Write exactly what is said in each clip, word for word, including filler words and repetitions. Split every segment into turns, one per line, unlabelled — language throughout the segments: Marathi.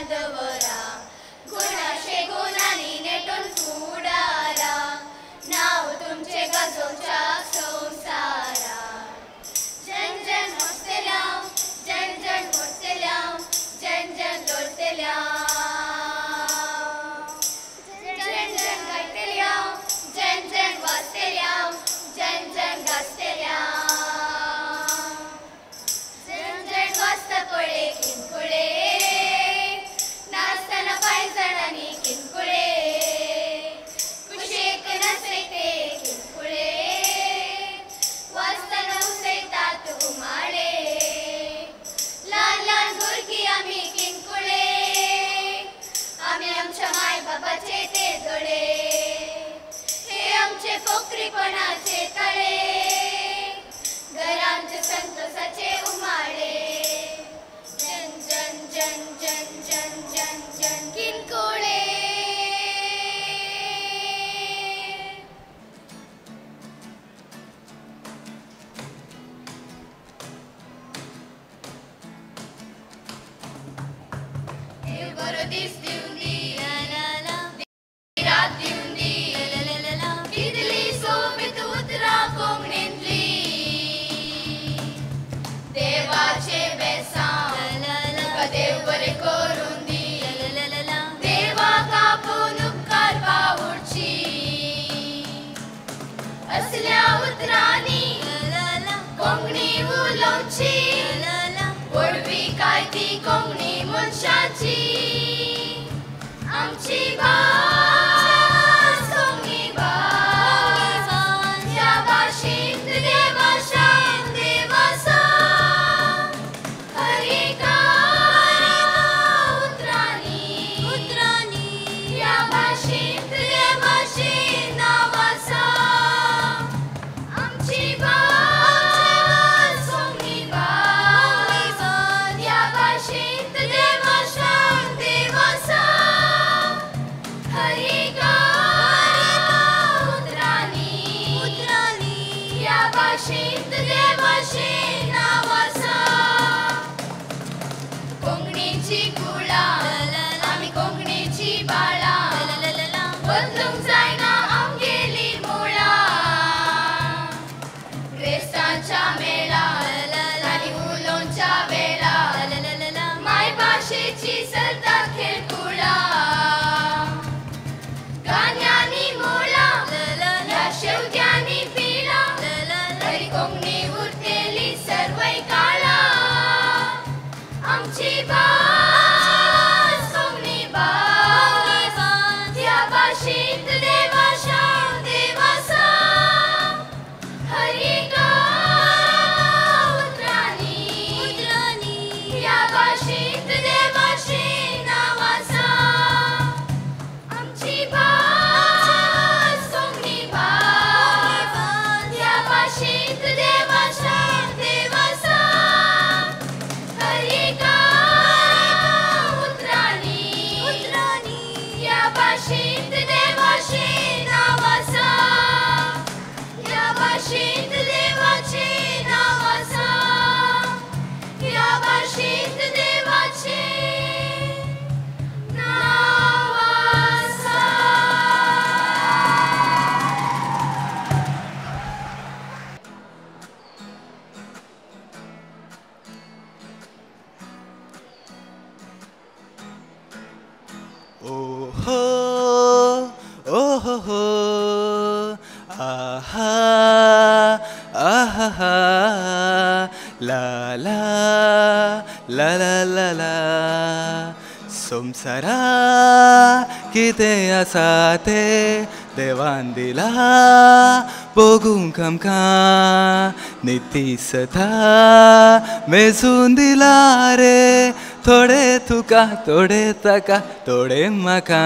बांधवरा गुणाशे गुणांनी नेटून फुडारा नाव तुमचे गाजोवच्या संवसारा जन जन मोडटल्या जन जन मोडटल्या जन जन लोटतल्या जन जन गायतल्या जन जन वाचतल्या जन जन गाजतल्या जन जन वाचता पळे किनकुळे नाचतना पांय जाणांनी किनकुळे कुशेक नाचयते किनकुळे वाचतना उसयतात उमाळे ल्हान ल्हान भुरगीं आमी किनकुळे आमी आमच्या माय बापाचे ते दोळे हे आमचे पोखरीपणाचे तळे घरांत संतोषाचे उमाळे जन जन जन जन जन जन जन किनकुळे देव बरो दीस दिवन दी रात दिवन दी कितली सोबीत उतरा कोंकणींतली देवाचे बेसांव तुका देव बरें करून दी देवाक आपूण उपकार वावुरची असल्या उतरांनी कोंकणी उलोवची पडवी काय ती कोंकणी मनशाची आमची भास कोंकणी भास ह्या भाशेंत देवाशा देवासा हरिका उतरांनी उतरांनी ह्या भाशेंत देवाशे नावासा आमची भास कोंकणी भास ह्या भाशेंत देवाशा देवासा हरिका उतरांनी उतरांनी ह्या भाशेंत देवाशे नावासा कोंकणीची कुळा आमी कोंकणीची बाळा बदलूंक जायना आमगेली मुळा क्रेस्तांच्या मेळा आनी उलोवच्या वेळा माय भाशेची सरता खेळकुळा गाण्यांनी मुळा ह्या शेवट्यांनी पिळा तरी कोंकणी उरतेली सर्वय काळा आमची भास कोंकणी भास ह्या भाशेंत देवाशा देवासा हरिका उतरांनी उतरांनी ह्या भाशेंत देवाशे नावासा आमची भास कोंकणी भास ह्या भाशेंत देवाशा देवासा हरिका उतरांनी उतरांनी ह्या भाशेंत देवाशे नावासा ह्या भाशेंत देवाचे नावासा ह्या भाशेंत देवाचे नावासा
ओहो ओहो आहा आहा ला ला ला ला ला ला संसारा कितें आसा तें देवान दिला बघूंक आमकां नितीसता मेजून दिला रे थोडे तुका थोडे ताका थोडे म्हाका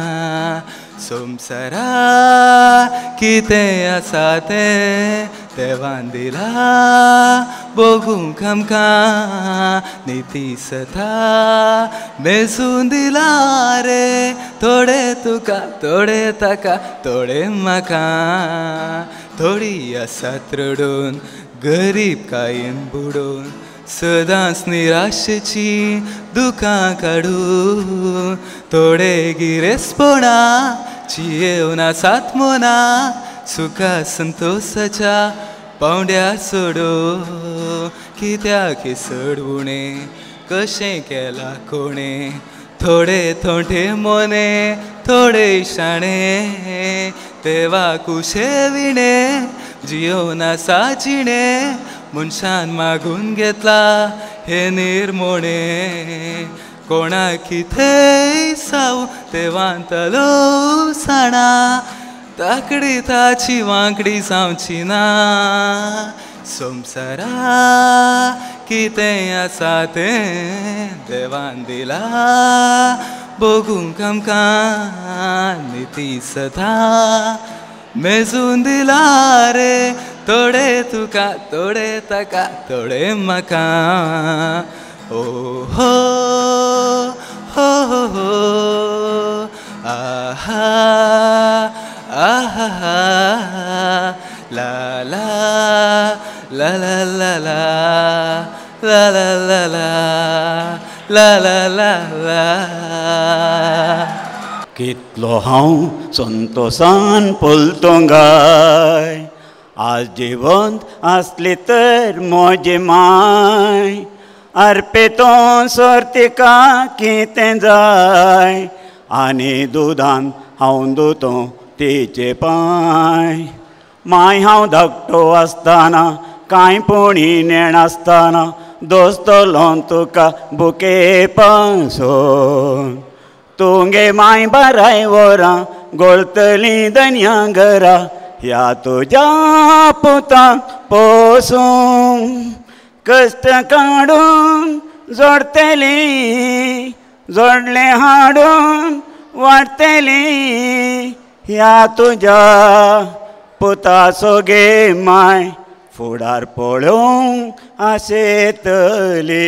संसारा कितें आसा तें देवान दिला बघूंक आमकां नितीसता मेजून दिला रे थोडे तुका थोडे ताका थोडे म्हाका थोडी आसात रडून गरीब कायेन बुडोवन सदांच निराशेची दुखां काडून थोडे गिरेसपणाची येवना सातमोना सुखा संतोषाच्या पावंड्यार सोडो कित्याक हे सडवुणे कशें केला कोणे थोडे थोंठे मोने थोडे शाणे तेवा कुशे विणे जियोना साजिणे मनशान मागून घेतला हे निर्मोणे कोणाक कितेंय साव तेवांतलो साणा ताकडी ताची वांकडी जावची ना संवसारा कितें आसा तें देवान दिला बगूंक आमकां निती सदा मेजून दिला रे थोडे तुका थोडे ताका थोडे म्हाका ओ हो हो हो हो आहा आहा ला ला ला ला ला ला ला ला ला ला ला ला ला
कितलो हांव संतोषान पलतो गाय आज जिवंत आसली तर म्हजी माय अर्पेतो सर्तिका कितें जाय आनी दुदान हांव दुतो तिचे पांय माय हांव धाकटो आसतना कांय पोणी नेण आसतना दोस्तलो तुका बुके पासून तुगे माय बाराय वरां गोळतली दन्यागरा ह्या तुज्या पुताक पोसून कश्ट काडून जोडतली जोडले हाडून वाडटली ह्या तुज्या पुताचो गे माय फुडार पळोवंक आशेतली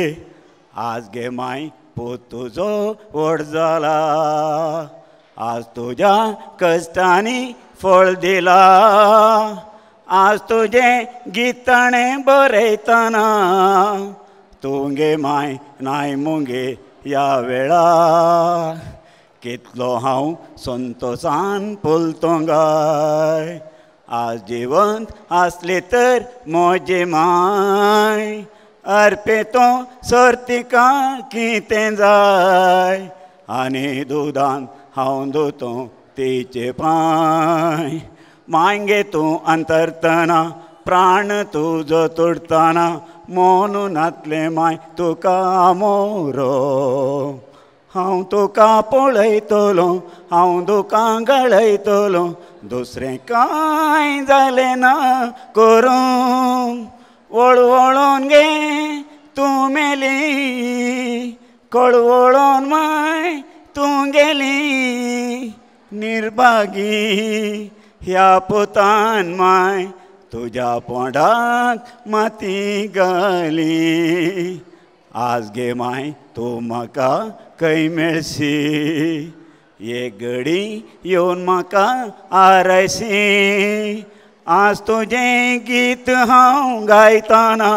आज गे माय पूत तुजो व्हड जाला आज तुज्या कश्टांनी फळ दिला आज तुजें गिताणें बरयतना तुगे माय नाय मुगे ह्या वेळार कितलो हांव संतोषान पलतो गाय आज जिवंत आसली तर म्हजी माय अर्पेतो सर्तिका कितें जाय आनी दुदान हांव दुतो तिचे पांय मांगे तूं अंतरतना प्राण तुजो तोडतना मोनूनातले माय तुका मोरो हांव तुका पळयतलो हांव दुकां गळयतलो दुसरें कांय जालें ना करूं वळवळोन गे तूं मेली कळवळोन माय तूं गेली निर्भागी ह्या पुतान माय तुज्या पोंडाक माती घाली आज गे माय तूं म्हाका खंय मेळशी एक घडी येवन म्हाका आरयशी आज तुजें गीत हांव गायतना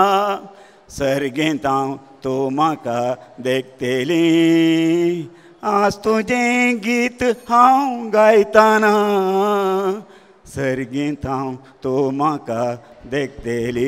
सर्गेंत हांव तूं म्हाका देखतेली आज तुजें गीत हांव गायतना सर्गेंत हांव तूं म्हाका देखतेली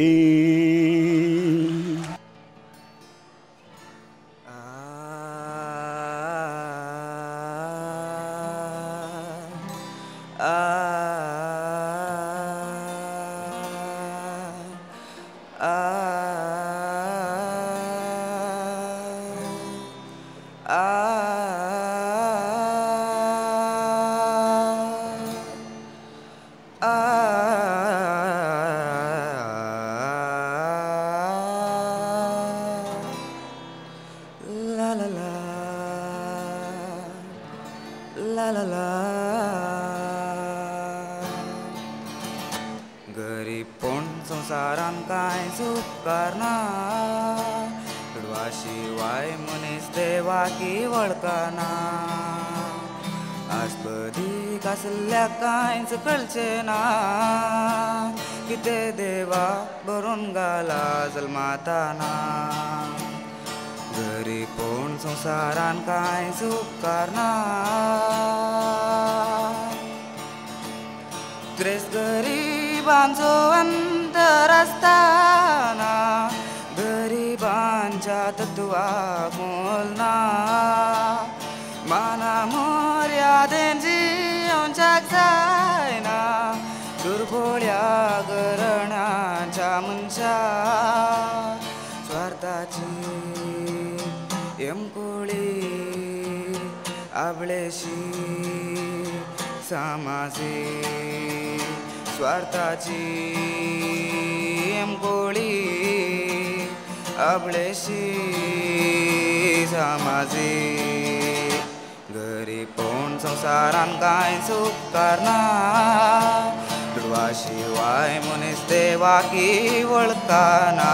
आस्पदी कसल्या कांयच कळचें ना
किते देवा बरोन गाला जल्माताना घरी पण संसारान काय सुकारना ग्रेस गरिबांचो अंतर असताना गरिबांच्या तत्वाक मोलना माना मर्यादेन जिवंक जायना दुर्बळ्या घराण्यांच्या मनशा स्वार्थाची एमकोळी आपलेशी सामासी स्वार्थाची एमकोळी आपलेशी सामासी घरी पण संसारान काय सुख करना दुर्वा शिवाय मनीस देवाकी वळखाना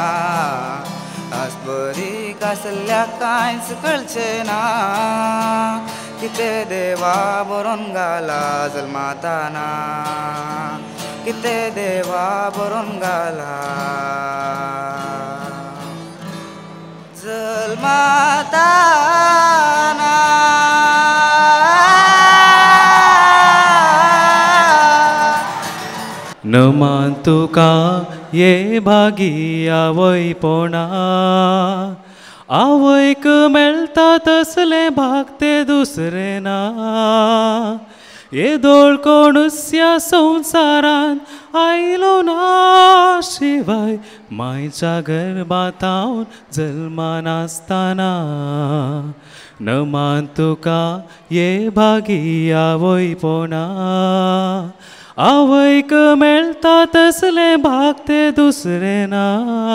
आसबरी कसल्या कांयच कळचेना किते देवा बरोन घाला जल्माताना किते देवा बरोन घाला जल्माताना
न मान तुका ये भागी आवय पोणा आवयक मेळटा तसले भागते दुसरे ना येदोळ कोणुस्या संसारान आयलो ना शिवाय मायच्या गर्भात हांव जल्मान आसतना न मान तुका ये भागी आवय पोणा आवयक मेळटा तसले भागते दुसरे ना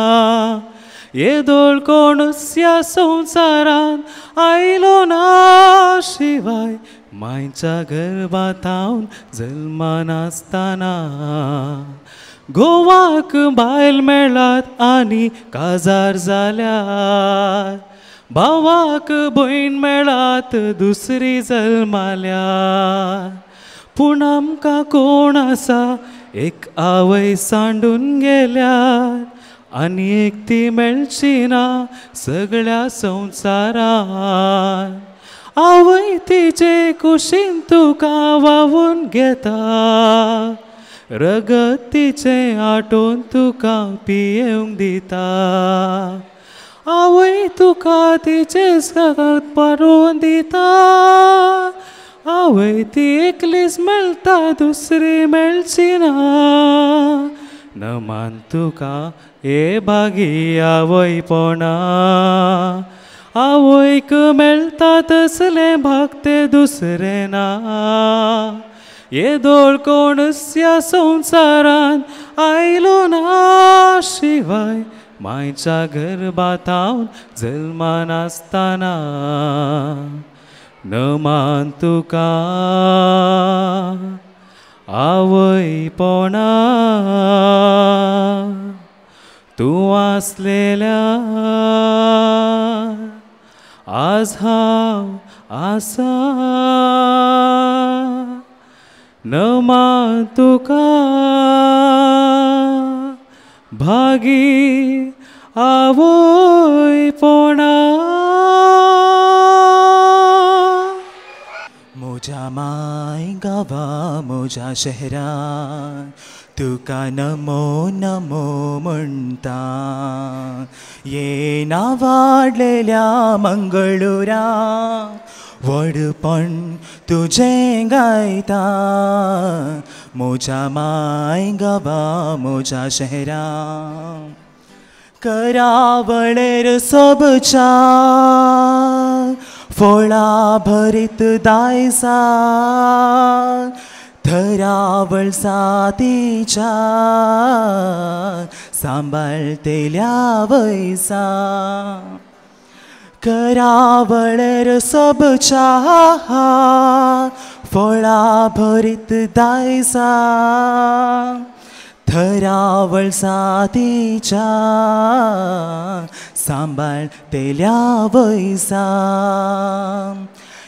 येदोळ कोणुस्या संसारान आयलो ना शिवाय मायच्या गर्भात हांव जल्मान आसतना घोवाक बायल मेळ्ळात आनी काजार जाल्यार भावाक भयण मेळ्ळात दुसरी जल्माल्यार पूण आमकां कोण आसा एक आवय सांडून गेल्यार आनी एक ती मेळची ना सगळ्या संवसारान आवय तिचे कुशीन तुका वावून घेता रगत तिचे आटोवन तुका पियेवंक दिता आवय तुका तिचे सगळ्यात परोवन दिता आवय ती एकलीच मेळटा दुसरी मेळची ना न मान तुका ये भागी आवय पोणा आवयक मेळटा तसले भागते दुसरे ना येदोळ कोणुस्या संसारान आयलो ना शिवाय मायच्या गर्भात हांव जल्मान आसतना न मान तुका आवय पोणा तूं आसलेल्या आज हांव आसा न मान तुका भागी आवय पोणा
मोजा माय गावा मोजा शहरान तुका नमो नमो म्हणटा येना वाडलेल्या मंगळुरा व्हडपण तुजें गायता मोजा माय गावा मोजा शहरान करावळेर सोबच्या फोळा भरीत दायसा थरावळ सातीच्या सांबाळतेल्या वैसा करावळेर सोबच्या फोळा भरीत दायसा थरावळ सातीच्या सांबाळतेल्या वैसा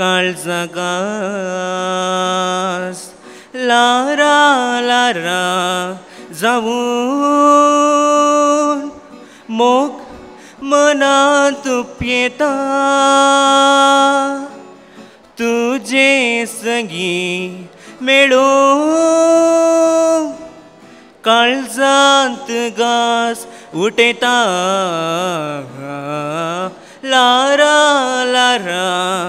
काळजागास लारा लारा जाऊन मोग मनात येता तुझे संगी मेळून काळजांत घास उठेता लारा लारा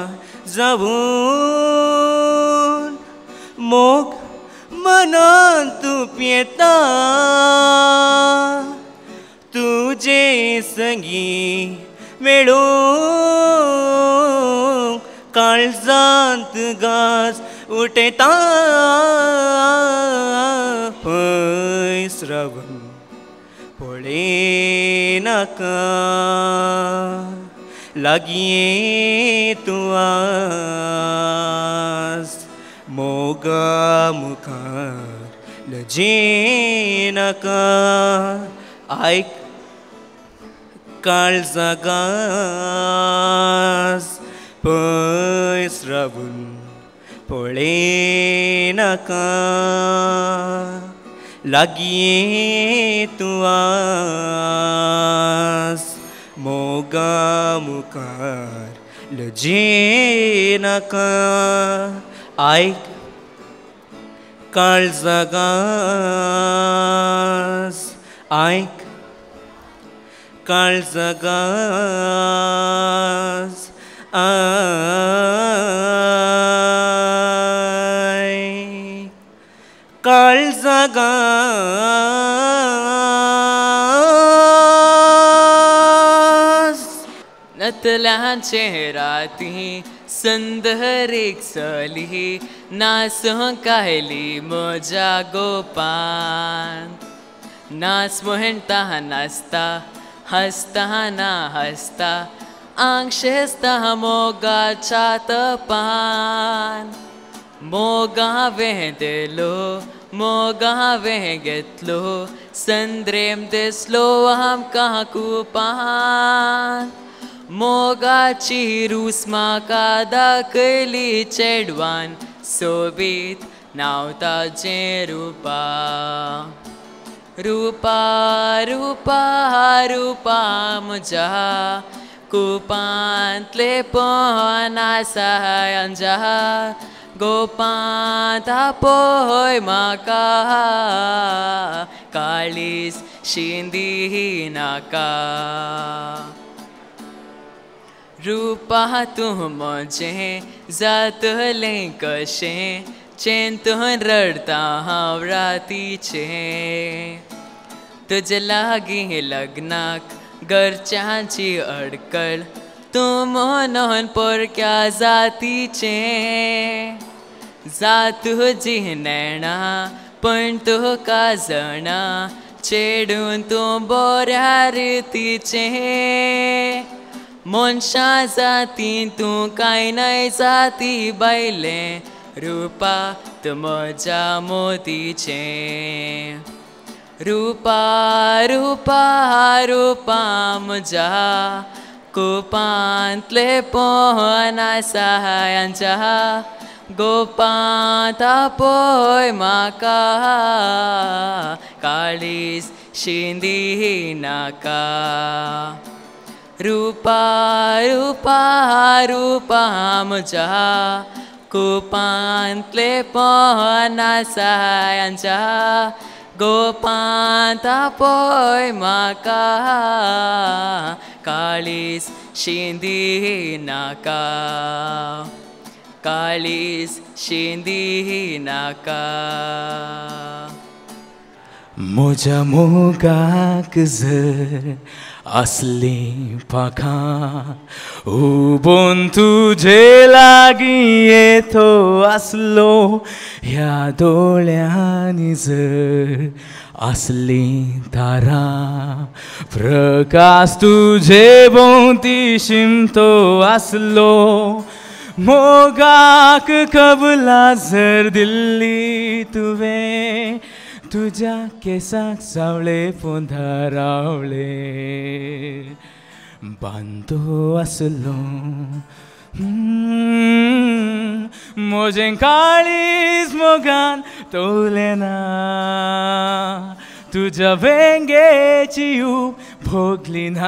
जाऊन मोग मनात येता तुझे संगी मेळून काळजांत घास उठेता पयस रावून पळेनाका लागीं तूं आस मोगा मुखार लजेनाका आयक काळजागास पयस रावून पळेनाका लागीं तूं आस मोगा मुखार लजेनाका आयक काळजागास आयक काळजागास आयक काळजागास
नतलांचे राती संदरीक चली नास कायली म्हज्या गोपान नाच म्हणटा नाचता हसता ना हसता आंग शेसता मोगाच्या तपान मोगा हांवें दिलो मोगा हांवें घेतलो संद्रेम दिसलो आमकां कुपान मोगाची रूस म्हाका दाखयली चेडवान सोबीत नांव ताचें रूपा रूपा रूपा रूपा म्हज्या कुपांतले पोन आसायांजा गोपांत आपय म्हाका काळीज शिंदी नाका रूपा तूं म्हजें जातलें कशें चेंतून रडता हांव रातीचें तुजे लागीं लग्नाक घरच्यांची अडकळ तूं म्हणून पोरक्या जातीचें जात तुजी नेणा पण तुका जाणा चेडून तूं बऱ्या रितीचें मनशां जातीन तूं कांय नाय जाती बायलें रूपा तूं म्हज्या मोतीचें रूपा रूपा रूपा म्हज्या कुपांतले पोन आसायांच्या गोपांत आपय म्हाका काळीज शिंदी नाका रूपा रूपा रूपा म्हज्या कुपांतले पोन आसायांच्या गोपांत आपय म्हाका काळीज शिंदी नाका काळीज शिंदी नाका
म्हज्या मोगाक जर असली पाखां उबोन तुजे लागीं येतो आसलो ह्या दोळ्यांनी जर असली तारा प्रकाश तुजे भोंवती शिमतो आसलो मोगाक कबला जर दिल्ली तुवें तुझ्या केसाक सावळे पोंधारावळे बांदो आसलो मोजें काळीज मोगान तोलेना तुझ्या वेंगेची ऊब भोगली ना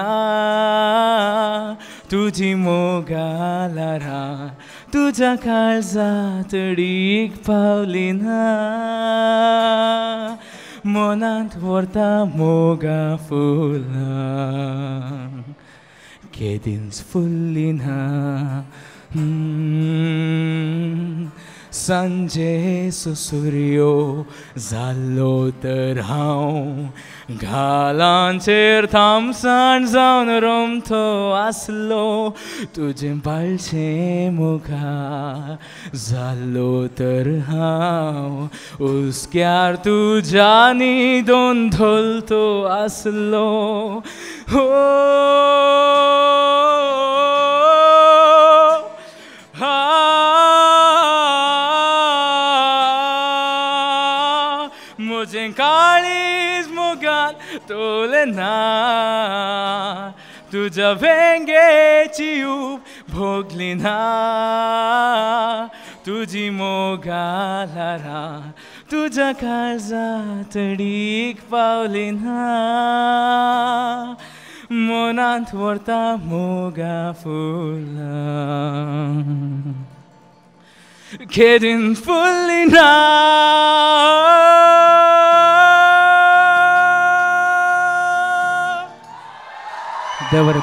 तुझी मोगालारा तुझ्या काळजात अडीक पावली ना मोनांत व्हरता मोगा फुलां केदींच फुल्ली ना सांजे सुसुर्यो जाल्लो तर हांव घालांचेर थामसाण जावन रोमतो आसलो तुजें बाळशें मोगा जाल्लो तर हांव उस्क्यार तुज्यानी दोन धोलतो आसलो हो मोजें काळीज मोगान तोलेना तुझ्या वेंगेची ऊब भोगली ना तुझी मोगालारा तुझ्या काळजात अडीक पावली ना मोनांत व्हरता मोगा फुलां केदीन फुल्ली ना
देवर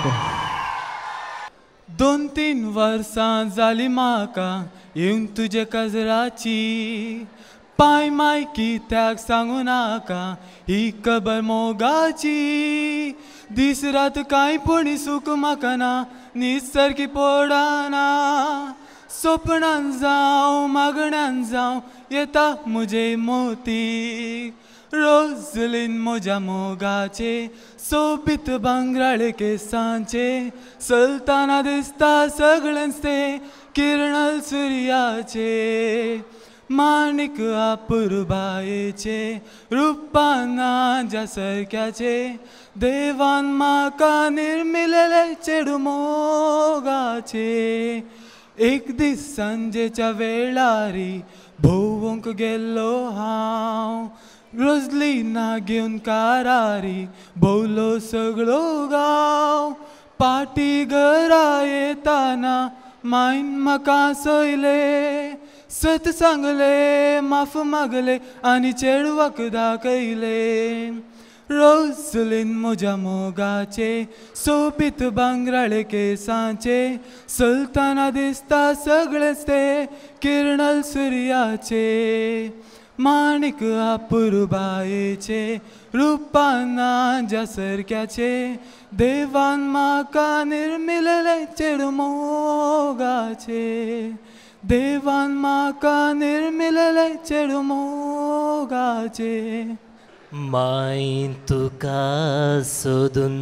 दोन तीन वर्सां जाली म्हाका येवन तुजे काजराची पाय माय कित्याक सांगू नाका ही खबर मोगाची दीस रात कांय पुणी सूख म्हाका ना न्हीद सारकी पडना स्वप्नान जावं मागण्यान जावं येता म्हजे मोती रोजलीन म्हज्या मोगाचे सोबीत भांगराळे केसांचे चलताना दिसता सगळेंच ते किरणल सुर्याचे माणिक आपुरबायेचे रुपाना ज्या सारक्याचे देवान म्हाका निर्मिलेले चेडू मोगाचे एक दीस सांजेच्या वेळारी भोवंक गेल्लो हांव रोजली ना घेवन कारारी भोवलो सगळो गांव पाटी घरा येताना मायन म्हाका सयले सत सांगले माफ मागले आनी चेडवाक दाखयले रोजलीन म्हज्या मोगाचे सोबीत भांगराळे केसांचे चलताना दिसता सगळेच ते किरणल सुर्याचे माणिक आपुरबायेचे रुपाना ज्या सारक्याचे देवान म्हाका निर्मिलेले चेडू मोगाचे देवान म्हाका निर्मिलेले चेडू मोगाचे
माय तुका सोदून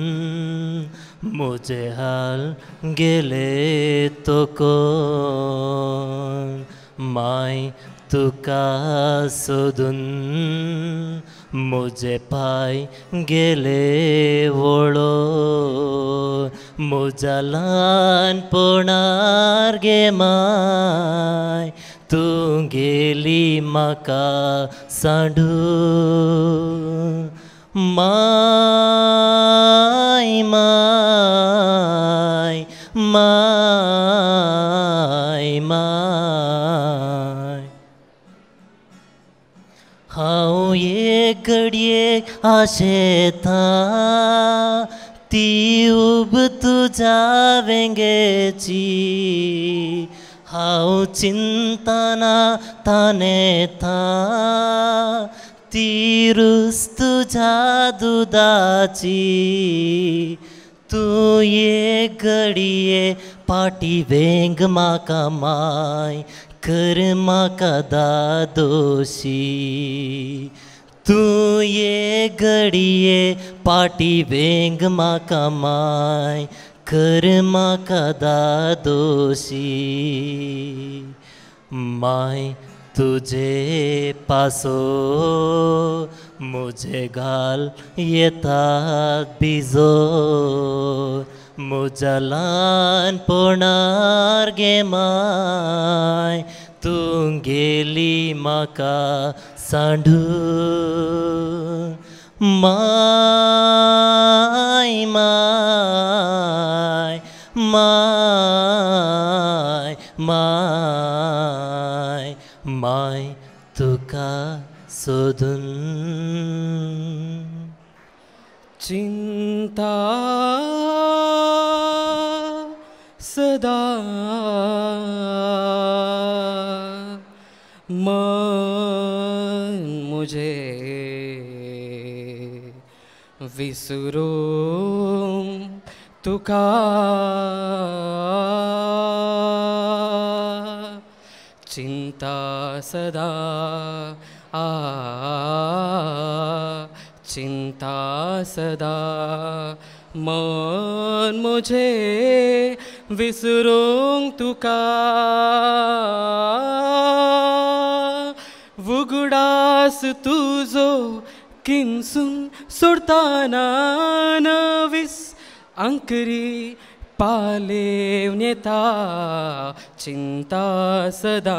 म्हजे हाल गेले तो कोण माय तुका सोदून म्हजे पाय गेले वळो म्हज्या ल्हानपणार गे माय तूं गेली म्हाका सांडून माय माय माय माय हांव एक घडयेक आशेता ती उब तुज्या वेंगेची हांव चिंतना तानेता ती रूस तुज्या दुदाची तूं एक घडये पाटी वेंग म्हाका माय कर म्हाका दादोशी तूं एक घडये पाटी वेंग म्हाका माय कर म्हाका दादोशी माय तुजे पासो म्हजे गाल येतात बिजो म्हज्या ल्हानपणार गे माय तूं गेली म्हाका सांडून माय माय माय माय माय तुका सोदून
चिंता सदा मन मुझे विसरून तुका चिंता सदा आ चिंता सदा मन मुझे विसरूंग तुका वुगडास तुझो किंसून सोडताना नवीस अंकरी पालेवन येता चिंता सदा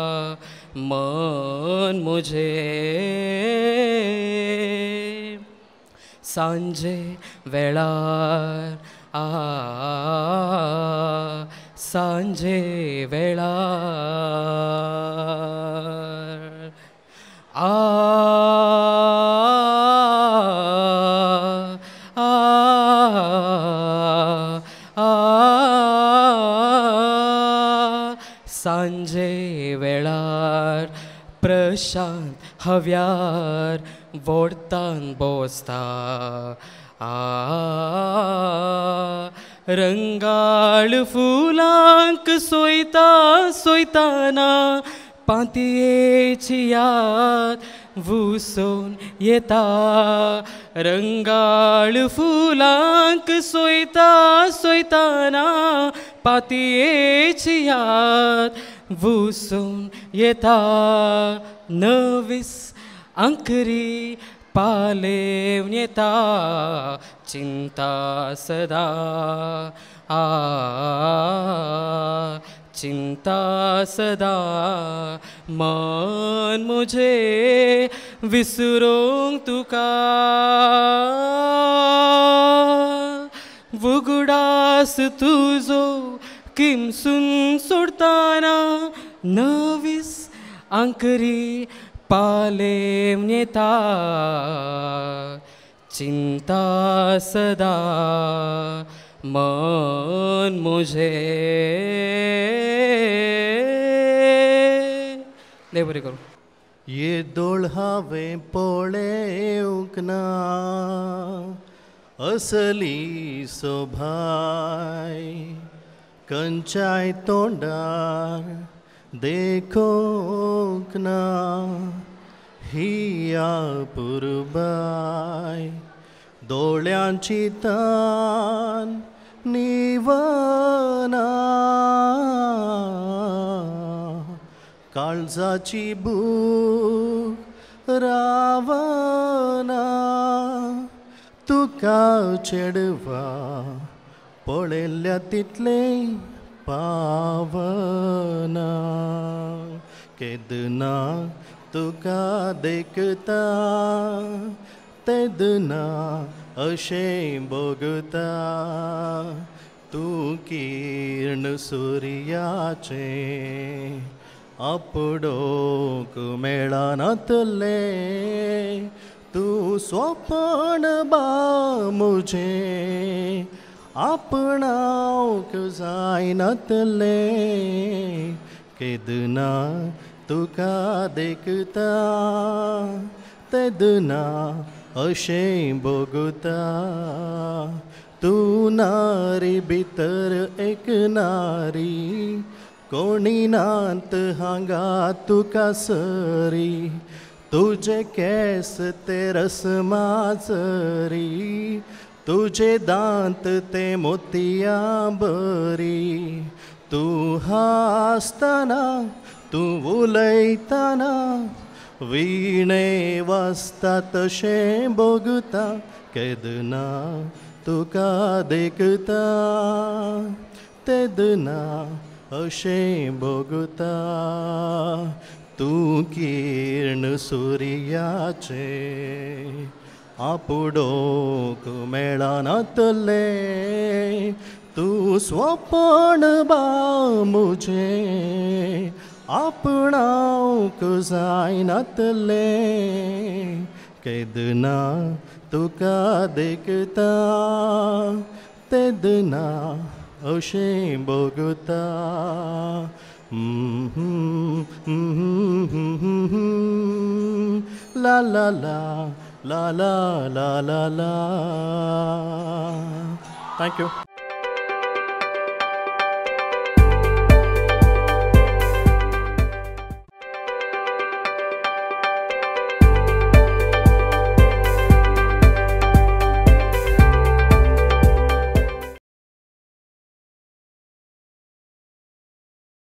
मन मुझे सांजे वेळार आ सांजे वेळार आ आ आ सांजे वेळार प्रशांत हव्यार वोडतान बोसता आ रंगाळ फुलांक सोयता सोयताना पांतयेची याद वुसोन येता रंगाळ फुलांक सोयता सोयताना पांतयेची याद वुसोन येता नवीस अंकरी पालेवन येता चिंता सदा आ चिंता सदा मन मुझे विसरूंग तुका वुगडास तुझो किमसून सोडताना नवीस अंकरी पालेवन येता चिंता सदा मन मुझे देव बरें करूं
ये दोळ हांवें पळोवंक ना असली सोभाय खंयच्याय तोंडार देखोंक ना ही पुरबाय दोळ्यांची तान निवना काळजाची भूक रावना तुका चेडवा पळयल्या तितले पावना केदना तुका देखता तेदना अशें भोगता तूं किर्ण सुर्याचें आपडोक मेळनातले तूं स्वप्न बा मुजें आपणावक जायनातले केदना तुका देखता तेदना अशें भोगता तूं नारी भितर एक नारी कोणी नात हांगा तुका सरी तुजे केस ते रसमाचरी तुजे दांत ते मोतिया बरी तूं हासतना तूं उलयतना वीणे वाजता तशें भोगता केदना
तुका देखता तेदना अशें भोगता तूं किर्ण सुर्याचे आपुडोक मेळनातले तूं स्वपन बा मुझे आपणावक जायनातले केदना तुका देखता तेदना अशें भोगता ला ला ला ला ला ला ला ला. Thank you.